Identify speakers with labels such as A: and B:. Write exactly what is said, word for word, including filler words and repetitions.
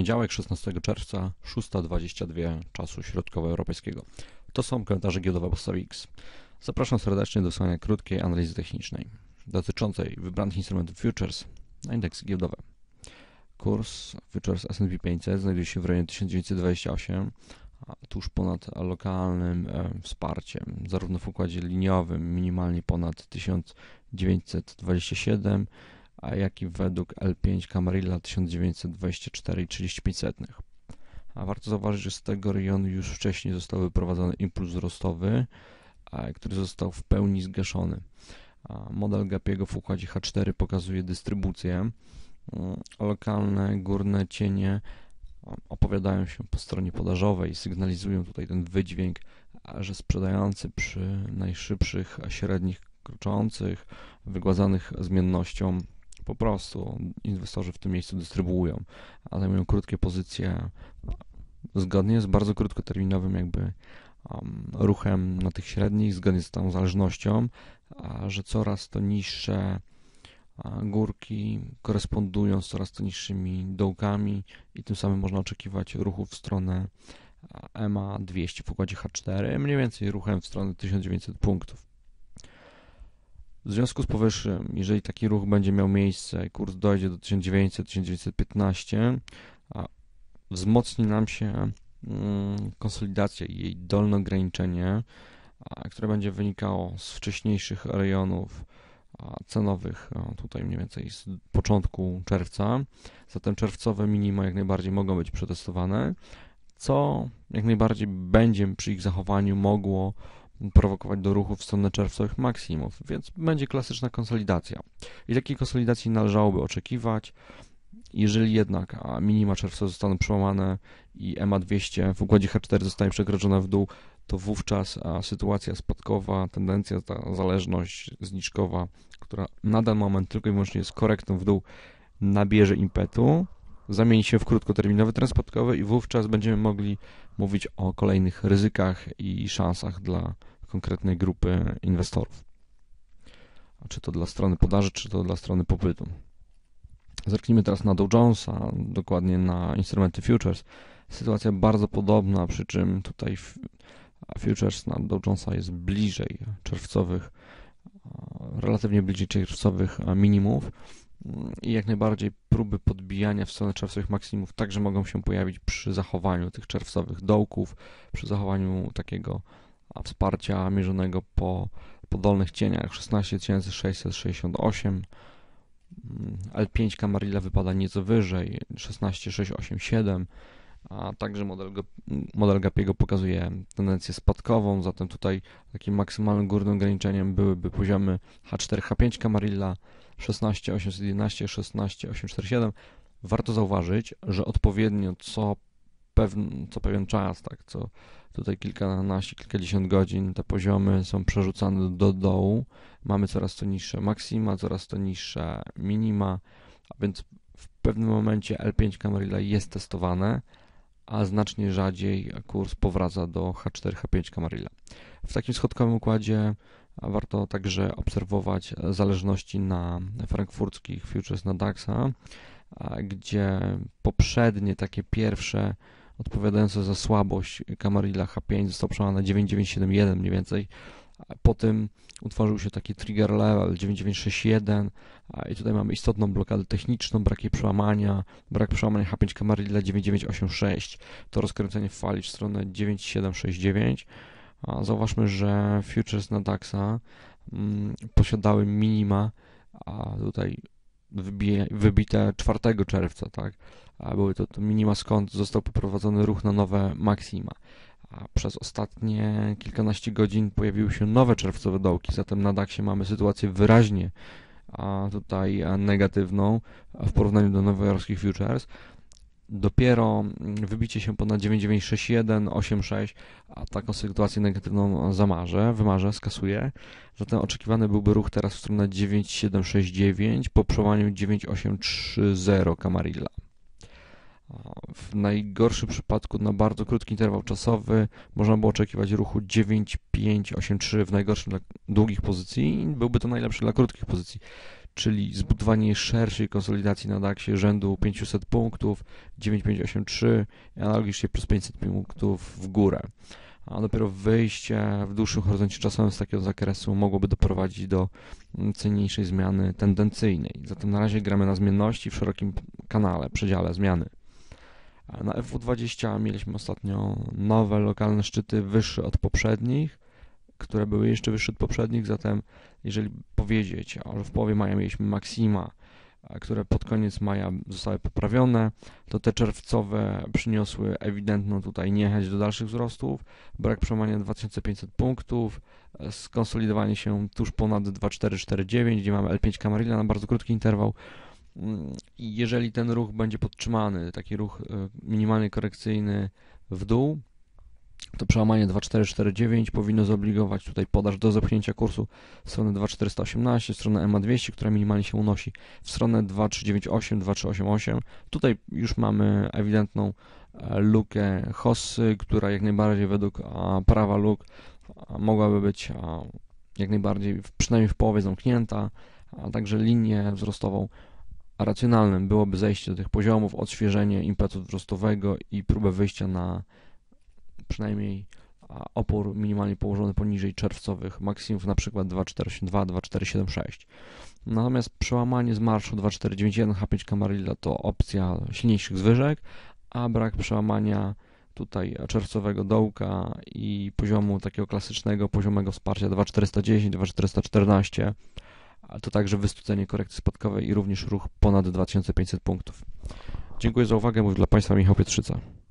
A: Poniedziałek, szesnastego czerwca, szósta dwadzieścia dwa czasu środkowoeuropejskiego. To są komentarze giełdowe Postawy X. Zapraszam serdecznie do wysłania krótkiej analizy technicznej dotyczącej wybranych instrumentów futures na indeksy giełdowe. Kurs futures S and P pięćset znajduje się w rejonie tysiąc dziewięćset dwadzieścia osiem, tuż ponad lokalnym e, wsparciem, zarówno w układzie liniowym minimalnie ponad tysiąc dziewięćset dwadzieścia siedem, a jak i według L pięć Camarilla tysiąc dziewięćset dwadzieścia cztery i trzydzieści pięć setnych. A warto zauważyć, że z tego rejonu już wcześniej został wyprowadzony impuls wzrostowy, a, który został w pełni zgaszony. A model Gapiego w układzie H cztery pokazuje dystrybucję. Lokalne górne cienie opowiadają się po stronie podażowej i sygnalizują tutaj ten wydźwięk, że sprzedający przy najszybszych średnich kroczących, wygładzanych zmiennością, po prostu inwestorzy w tym miejscu dystrybuują, a zajmują krótkie pozycje zgodnie z bardzo krótkoterminowym jakby um, ruchem na tych średnich, zgodnie z tą zależnością, a że coraz to niższe górki korespondują z coraz to niższymi dołkami i tym samym można oczekiwać ruchów w stronę E M A dwieście w układzie H cztery, mniej więcej ruchem w stronę tysiąc dziewięćset punktów. W związku z powyższym, jeżeli taki ruch będzie miał miejsce i kurs dojdzie do tysiąc dziewięćset do tysiąc dziewięćset piętnaście, wzmocni nam się konsolidacja i jej dolne ograniczenie, które będzie wynikało z wcześniejszych rejonów cenowych, tutaj mniej więcej z początku czerwca. Zatem czerwcowe minima jak najbardziej mogą być przetestowane, co jak najbardziej będzie przy ich zachowaniu mogło prowokować do ruchu w stronę czerwcowych maksimów, więc będzie klasyczna konsolidacja. I takiej konsolidacji należałoby oczekiwać. Jeżeli jednak minima czerwcowe zostaną przełamane i E M A dwieście w układzie H cztery zostanie przekroczona w dół, to wówczas sytuacja spadkowa, tendencja, ta zależność zniżkowa, która na ten moment tylko i wyłącznie jest korektą w dół, nabierze impetu, zamieni się w krótkoterminowy trend spadkowy i wówczas będziemy mogli mówić o kolejnych ryzykach i szansach dla konkretnej grupy inwestorów. Czy to dla strony podaży, czy to dla strony popytu. Zerknijmy teraz na Dow Jonesa, dokładnie na instrumenty futures. Sytuacja bardzo podobna, przy czym tutaj futures na Dow Jonesa jest bliżej czerwcowych, relatywnie bliżej czerwcowych minimów i jak najbardziej próby podbijania w stronę czerwcowych maksimów także mogą się pojawić przy zachowaniu tych czerwcowych dołków, przy zachowaniu takiego wsparcia mierzonego po, po dolnych cieniach szesnaście tysięcy sześćset sześćdziesiąt osiem. L pięć Camarilla wypada nieco wyżej, szesnaście tysięcy sześćset osiemdziesiąt siedem, a także model, model Gapiego pokazuje tendencję spadkową, zatem tutaj takim maksymalnym górnym ograniczeniem byłyby poziomy H cztery H pięć Camarilla szesnaście tysięcy osiemset jedenaście, szesnaście tysięcy osiemset czterdzieści siedem. Warto zauważyć, że odpowiednio co, pewien, co pewien czas, tak, co tutaj kilkanaście, kilkadziesiąt godzin te poziomy są przerzucane do dołu. Mamy coraz to niższe maksima, coraz to niższe minima, a więc w pewnym momencie L pięć Camarilla jest testowane, a znacznie rzadziej kurs powraca do H cztery H pięć Camarilla. W takim schodkowym układzie warto także obserwować zależności na frankfurckich futures na DAXa, gdzie poprzednie takie pierwsze odpowiadające za słabość Camarilla H pięć został przełamany na dziewięć tysięcy dziewięćset siedemdziesiąt jeden mniej więcej. Po tym utworzył się taki trigger level dziewięć tysięcy dziewięćset sześćdziesiąt jeden i tutaj mamy istotną blokadę techniczną, brak jej przełamania, brak przełamania H pięć Camarilla dziewięć tysięcy dziewięćset osiemdziesiąt sześć, to rozkręcenie w fali w stronę dziewięć tysięcy siedemset sześćdziesiąt dziewięć. Zauważmy, że futures na DAXa mm, posiadały minima, a tutaj wybije, wybite czwartego czerwca, tak? A były to, to minima, skąd został poprowadzony ruch na nowe maksima. A przez ostatnie kilkanaście godzin pojawiły się nowe czerwcowe dołki, zatem na DAXie mamy sytuację wyraźnie a tutaj negatywną w porównaniu do nowojorskich futures. Dopiero wybicie się ponad dziewięć tysięcy dziewięćset sześćdziesiąt jeden, osiemdziesiąt sześć, a taką sytuację negatywną zamarzę, wymarzę, skasuję. Zatem oczekiwany byłby ruch teraz w stronę dziewięć tysięcy siedemset sześćdziesiąt dziewięć po przełamaniu dziewięć tysięcy osiemset trzydzieści Camarilla. W najgorszym przypadku na bardzo krótki interwał czasowy można było oczekiwać ruchu dziewięć tysięcy pięćset osiemdziesiąt trzy w najgorszym dla długich pozycji i byłby to najlepszy dla krótkich pozycji. czyli zbudowanie szerszej konsolidacji na daksie rzędu pięćset punktów, dziewięć tysięcy pięćset osiemdziesiąt trzy i analogicznie plus pięćset punktów w górę. A dopiero wyjście w dłuższym horyzoncie czasowym z takiego zakresu mogłoby doprowadzić do cenniejszej zmiany tendencyjnej. Zatem na razie gramy na zmienności w szerokim kanale, przedziale zmiany. Na F W dwadzieścia mieliśmy ostatnio nowe lokalne szczyty wyższe od poprzednich, które były jeszcze wyższe od poprzednich, zatem jeżeli powiedzieć, że w połowie maja mieliśmy maksima, które pod koniec maja zostały poprawione, to te czerwcowe przyniosły ewidentną tutaj niechęć do dalszych wzrostów, brak przełamania dwa tysiące pięćset punktów, skonsolidowanie się tuż ponad dwa tysiące czterysta czterdzieści dziewięć, gdzie mamy L pięć Camarilla na bardzo krótki interwał. I jeżeli ten ruch będzie podtrzymany, taki ruch minimalny korekcyjny w dół, to przełamanie dwa tysiące czterysta czterdzieści dziewięć powinno zobligować tutaj podaż do zepchnięcia kursu w stronę dwa tysiące czterysta osiemnaście, w stronę E M A dwieście, która minimalnie się unosi, w stronę dwa tysiące trzysta dziewięćdziesiąt osiem, dwa tysiące trzysta osiemdziesiąt osiem. Tutaj już mamy ewidentną lukę Hossy, która jak najbardziej według prawa luk mogłaby być jak najbardziej przynajmniej w połowie zamknięta, a także linię wzrostową racjonalnym byłoby zejście do tych poziomów, odświeżenie impetu wzrostowego i próbę wyjścia na przynajmniej opór minimalnie położony poniżej czerwcowych maksimów, na przykład dwa tysiące czterysta osiemdziesiąt dwa, dwa tysiące czterysta siedemdziesiąt sześć. Natomiast przełamanie z marszu dwa tysiące czterysta dziewięćdziesiąt jeden H pięć Camarilla to opcja silniejszych zwyżek, a brak przełamania tutaj czerwcowego dołka i poziomu takiego klasycznego, poziomego wsparcia dwa tysiące czterysta dziesięć, dwa tysiące czterysta czternaście, a to także wystudzenie korekty spadkowej i również ruch ponad dwa tysiące pięćset punktów. Dziękuję za uwagę, mówił dla Państwa Michał Pietrzyca.